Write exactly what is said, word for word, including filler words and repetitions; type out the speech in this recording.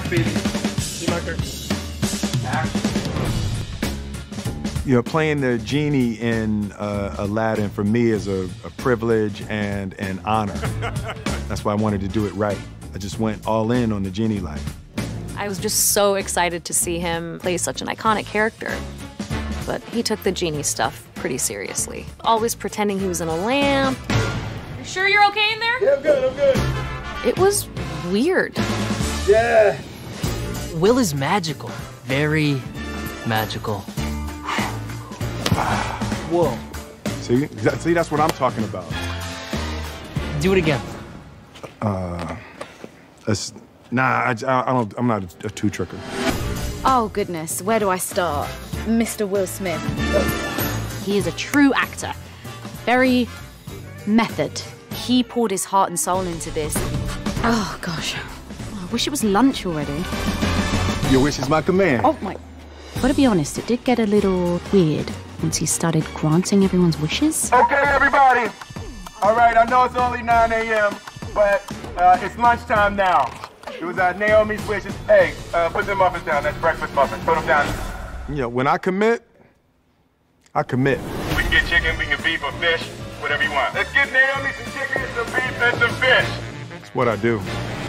baby. E-marker. Action. You know, playing the genie in uh, Aladdin for me is a, a privilege and an honor. That's why I wanted to do it right. I just went all in on the genie life. I was just so excited to see him play such an iconic character. But he took the genie stuff pretty seriously. Always pretending he was in a lamp. You sure you're okay in there? Yeah, I'm good, I'm good. It was weird. Yeah. Will is magical. Very magical. Whoa. See? See, that's what I'm talking about. Do it again. Uh, that's, nah, I, I don't, I'm not a, a two-tricker. Oh, goodness. Where do I start? Mister Will Smith. He is a true actor. Very method. He poured his heart and soul into this. Oh, gosh. I wish it was lunch already. Your wish is my command. Oh, my. Gotta be honest, it did get a little weird once he started granting everyone's wishes. Okay, everybody. All right, I know it's only nine A M, but uh, it's lunchtime now. It was uh, Naomi's wishes. Hey, uh, put the muffins down. That's breakfast muffins. Put them down. You know, when I commit, I commit. We can get chicken, we can get beef or fish, whatever you want. Let's get Naomi some chicken, some beef, and some fish. That's what I do.